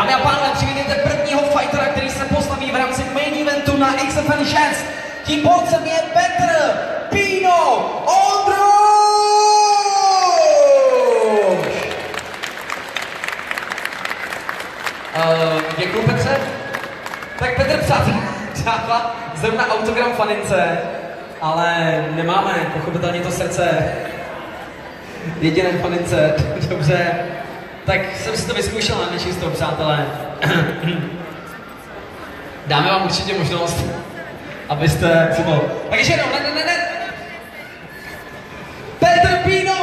Dámy a pánové, přivítejte prvního fightera, který se postaví v rámci main eventu na XFN 6. Tím borcem je Petr Pino Ondruš! Děkuju, Petře. Tak Petr přává zrovna autogram fanince, ale nemáme pochopitelně to srdce jediné fanince, dobře. Tak jsem si to vyzkoušel na nečisto, přátelé. Dáme vám určitě možnost, abyste si to... Tak ještě jednou, ne. Petr Pino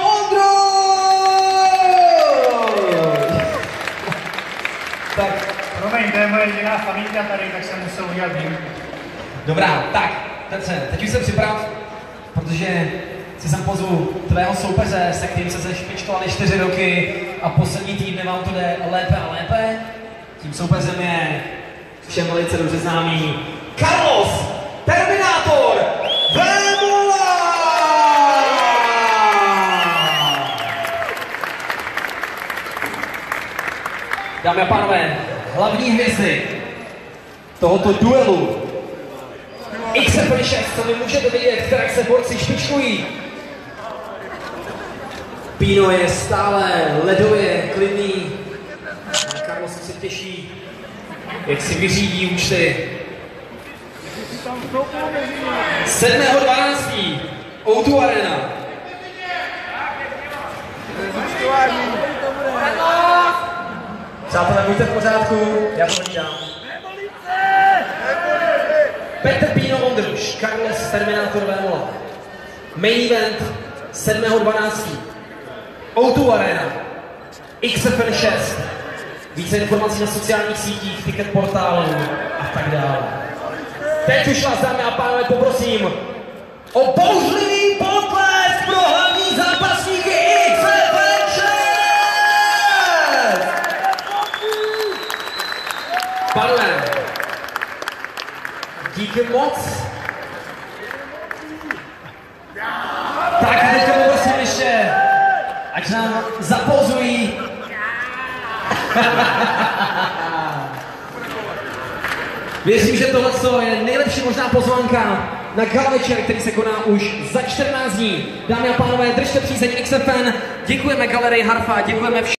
Ondruš! Tak. Promiň, to je moje jediná faninka tady, tak jsem musel udělat výjimku. Dobrá, tak, Petře, teď už jsem připrav, protože si sem pozvu tvého soupeře, se kterým se špičkovali 4 roky a poslední týdny vám to jde lépe a lépe. Tím soupeřem je všem velice dobře známý Carlos Terminator Vémola! Dámy a pánové, hlavní hvězdy tohoto duelu XFN 6, co vy můžete vidět, jak se borci špičkují. Pino je stále ledově klidný. Carlos se těší, jak si vyřídí účty. 7.12. O2 Arena. Přátelé, buďte v pořádku, já to hlídám. Petr Pino Ondruš, Carlos Terminator Vémola. Main event 7.12. O2 Arena, XFN 6. Více informací na sociálních sítích, ticket portálu a tak dále. Teď už vás, dámy a pánové, poprosím o bouřlivý potlesk pro hlavní zápasníky XFN 6! Pánové, díky moc. Tak teď poprosím ještě, ať nám zapozují. Věřím, že tohle je nejlepší možná pozvánka na gala večer, který se koná už za 14 dní. Dámy a pánové, držte přízeň XFN, děkujeme Galerii Harfa, děkujeme všem.